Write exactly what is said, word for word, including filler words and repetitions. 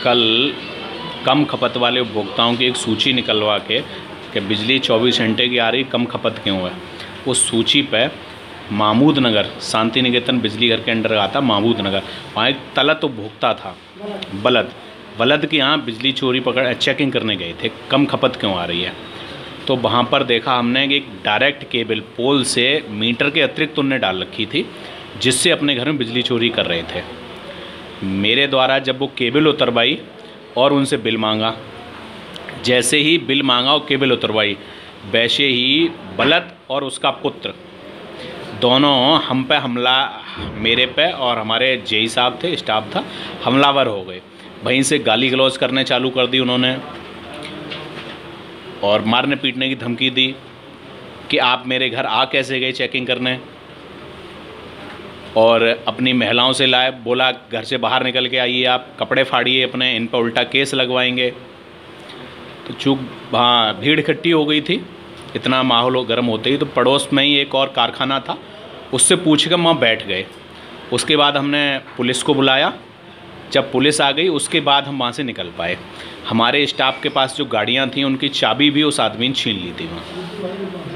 कल कम खपत वाले उपभोक्ताओं की एक सूची निकलवा के कि बिजली चौबीस घंटे की आ रही, कम खपत क्यों है, उस सूची पे महमूद नगर, शांति निकेतन बिजली घर के अंडर आता महमूद नगर, वहाँ एक तलत उपभोक्ता था बलद बलद के यहाँ बिजली चोरी पकड़ चेकिंग करने गए थे, कम खपत क्यों आ रही है। तो वहाँ पर देखा हमने कि एक डायरेक्ट केबल पोल से मीटर के अतिरिक्त उनने डाल रखी थी, जिससे अपने घर में बिजली चोरी कर रहे थे। मेरे द्वारा जब वो केबल उतरवाई और उनसे बिल मांगा, जैसे ही बिल मांगा और केबल उतरवाई, वैसे ही बलद और उसका पुत्र दोनों हम पे हमला, मेरे पे और हमारे जेई साहब थे, स्टाफ था, हमलावर हो गए। वहीं से गाली गलौज करने चालू कर दी उन्होंने और मारने पीटने की धमकी दी कि आप मेरे घर आ कैसे गए चेकिंग करने, और अपनी महिलाओं से लाए, बोला घर से बाहर निकल के आइए, आप कपड़े फाड़िए अपने, इन पर उल्टा केस लगवाएंगे। तो चूक हाँ भीड़ इकट्ठी हो गई थी, इतना माहौल गर्म होते ही तो पड़ोस में ही एक और कारखाना था, उससे पूछ कर वहाँ बैठ गए। उसके बाद हमने पुलिस को बुलाया, जब पुलिस आ गई उसके बाद हम वहाँ से निकल पाए। हमारे स्टाफ के पास जो गाड़ियाँ थीं उनकी चाबी भी उस आदमी ने छीन ली थी वहाँ।